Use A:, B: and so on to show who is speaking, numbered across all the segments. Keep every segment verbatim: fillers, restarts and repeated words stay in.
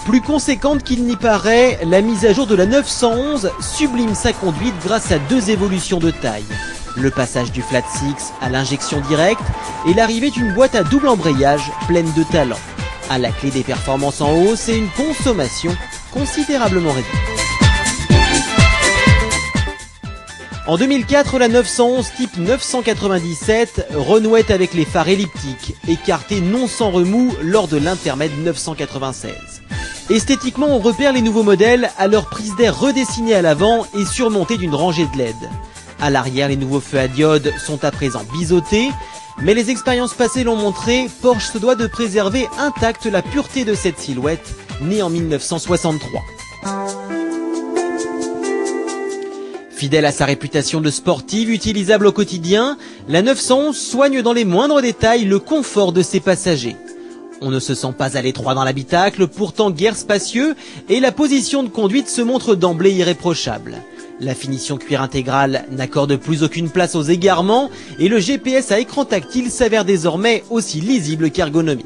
A: Plus conséquente qu'il n'y paraît, la mise à jour de la neuf cent onze sublime sa conduite grâce à deux évolutions de taille. Le passage du flat six à l'injection directe et l'arrivée d'une boîte à double embrayage pleine de talent. À la clé des performances en hausse et une consommation considérablement réduite. En deux mille quatre, la neuf cent onze type neuf cent quatre-vingt-dix-sept renouait avec les phares elliptiques, écartés non sans remous lors de l'intermède neuf cent quatre-vingt-seize. Esthétiquement, on repère les nouveaux modèles à leur prise d'air redessinée à l'avant et surmontée d'une rangée de L E D. À l'arrière, les nouveaux feux à diode sont à présent biseautés, mais les expériences passées l'ont montré, Porsche se doit de préserver intacte la pureté de cette silhouette, née en mille neuf cent soixante-trois. Fidèle à sa réputation de sportive utilisable au quotidien, la neuf cent onze soigne dans les moindres détails le confort de ses passagers. On ne se sent pas à l'étroit dans l'habitacle, pourtant guère spacieux, et la position de conduite se montre d'emblée irréprochable. La finition cuir intégrale n'accorde plus aucune place aux égarements, et le G P S à écran tactile s'avère désormais aussi lisible qu'ergonomique.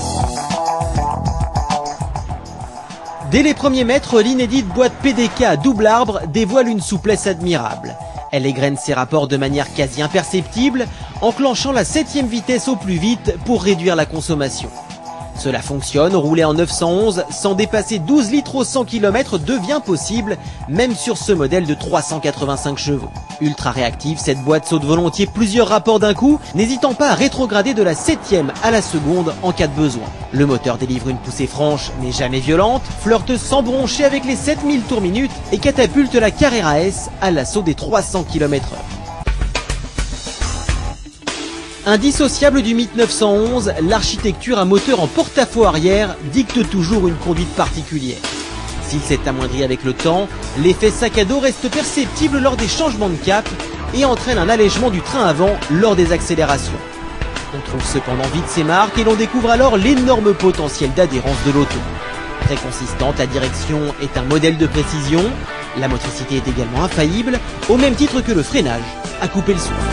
A: Dès les premiers mètres, l'inédite boîte P D K à double arbre dévoile une souplesse admirable. Elle égrène ses rapports de manière quasi imperceptible, enclenchant la septième vitesse au plus vite pour réduire la consommation. Cela fonctionne, rouler en neuf cent onze sans dépasser douze litres au cent kilomètres devient possible, même sur ce modèle de trois cent quatre-vingt-cinq chevaux. Ultra réactive, cette boîte saute volontiers plusieurs rapports d'un coup, n'hésitant pas à rétrograder de la septième à la seconde en cas de besoin. Le moteur délivre une poussée franche mais jamais violente, flirte sans broncher avec les sept mille tours minute et catapulte la Carrera S à l'assaut des trois cents kilomètres heure. Indissociable du mythe neuf cent onze, l'architecture à moteur en porte-à-faux arrière dicte toujours une conduite particulière. S'il s'est amoindri avec le temps, l'effet sac à dos reste perceptible lors des changements de cap et entraîne un allègement du train avant lors des accélérations. On trouve cependant vite ses marques et l'on découvre alors l'énorme potentiel d'adhérence de l'auto. Très consistante, la direction est un modèle de précision, la motricité est également infaillible, au même titre que le freinage à couper le souffle.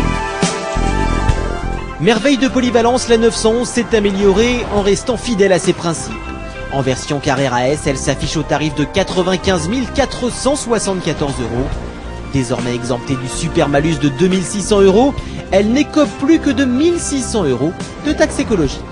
A: Merveille de polyvalence, la neuf cent onze s'est améliorée en restant fidèle à ses principes. En version Carrera S, elle s'affiche au tarif de quatre-vingt-quinze mille quatre cent soixante-quatorze euros. Désormais exemptée du super malus de deux mille six cents euros, elle n'écope plus que de mille six cents euros de taxes écologiques.